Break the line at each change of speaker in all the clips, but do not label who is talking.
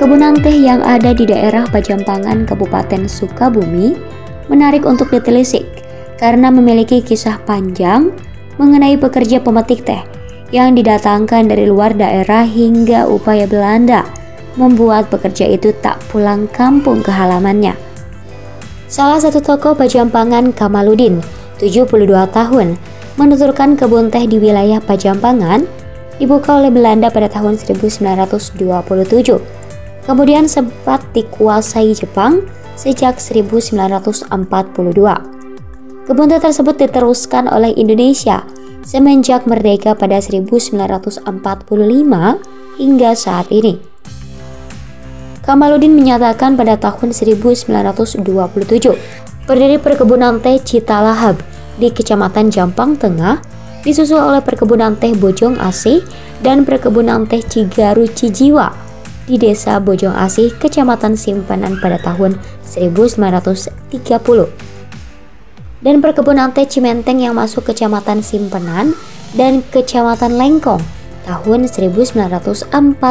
Perkebunan teh yang ada di daerah Pajampangan, Kabupaten Sukabumi menarik untuk ditelisik karena memiliki kisah panjang mengenai pekerja pemetik teh yang didatangkan dari luar daerah hingga upaya Belanda membuat pekerja itu tak pulang kampung ke halamannya. Salah satu tokoh Pajampangan, Kamaludin, 72 tahun, menuturkan kebun teh di wilayah Pajampangan dibuka oleh Belanda pada tahun 1927. Kemudian sempat dikuasai Jepang sejak 1942. Kebun teh tersebut diteruskan oleh Indonesia semenjak merdeka pada 1945 hingga saat ini. Kamaludin menyatakan pada tahun 1927 berdiri perkebunan teh Citalahap di Kecamatan Jampang Tengah, disusul oleh perkebunan teh Bojong Asih dan perkebunan teh Cigaru Cijiwa di Desa Bojong Asih, Kecamatan Simpanan pada tahun 1930. Dan perkebunan teh Cimenteng yang masuk Kecamatan Simpanan dan Kecamatan Lengkong tahun 1940.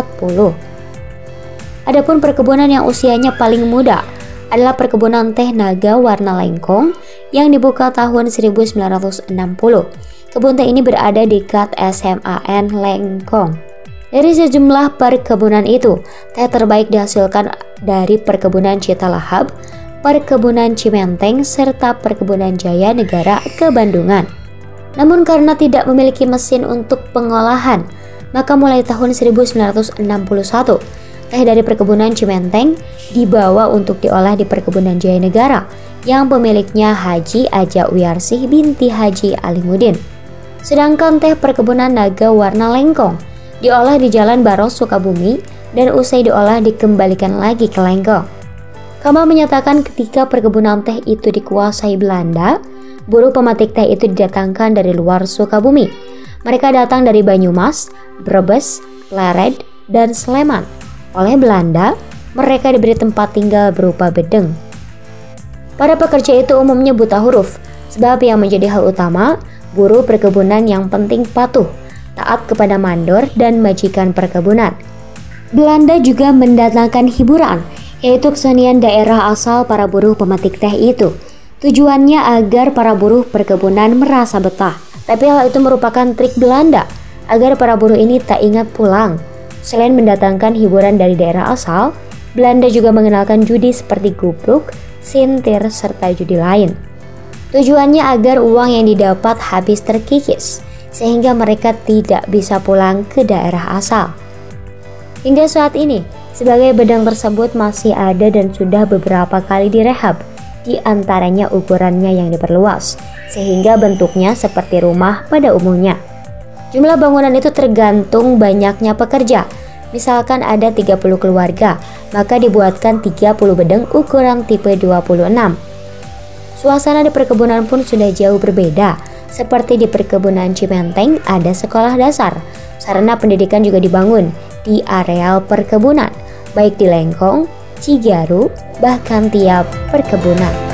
Adapun perkebunan yang usianya paling muda adalah perkebunan teh Naga Warna Lengkong yang dibuka tahun 1960. Kebun teh ini berada dekat SMAN Lengkong. Dari sejumlah perkebunan itu, teh terbaik dihasilkan dari perkebunan Citalahap, perkebunan Cimenteng, serta perkebunan Jaya Negara Kebandungan. Namun karena tidak memiliki mesin untuk pengolahan, maka mulai tahun 1961, teh dari perkebunan Cimenteng dibawa untuk diolah di perkebunan Jaya Negara yang pemiliknya Haji Aja Wiarsih binti Haji Alimuddin. Sedangkan teh perkebunan Naga Warna Lengkong diolah di Jalan Baros, Sukabumi, dan usai diolah dikembalikan lagi ke Lengkong. Kamal menyatakan ketika perkebunan teh itu dikuasai Belanda, buruh pemetik teh itu didatangkan dari luar Sukabumi. Mereka datang dari Banyumas, Brebes, Pleret, dan Sleman. Oleh Belanda, mereka diberi tempat tinggal berupa bedeng. Para pekerja itu umumnya buta huruf, sebab yang menjadi hal utama, buruh perkebunan yang penting patuh, taat kepada mandor dan majikan perkebunan. Belanda juga mendatangkan hiburan, yaitu kesenian daerah asal para buruh pemetik teh itu. Tujuannya agar para buruh perkebunan merasa betah. Tapi hal itu merupakan trik Belanda agar para buruh ini tak ingat pulang. Selain mendatangkan hiburan dari daerah asal, Belanda juga mengenalkan judi seperti gubruk, sintir, serta judi lain. Tujuannya agar uang yang didapat habis terkikis, sehingga mereka tidak bisa pulang ke daerah asal. Hingga saat ini, sebagai bedeng tersebut masih ada dan sudah beberapa kali direhab, di antaranya ukurannya yang diperluas, sehingga bentuknya seperti rumah pada umumnya. Jumlah bangunan itu tergantung banyaknya pekerja. Misalkan ada 30 keluarga, maka dibuatkan 30 bedeng ukuran tipe 26. Suasana di perkebunan pun sudah jauh berbeda. Seperti di perkebunan Cimenteng ada sekolah dasar, sarana pendidikan juga dibangun di areal perkebunan, baik di Lengkong, Cigaru, bahkan tiap perkebunan.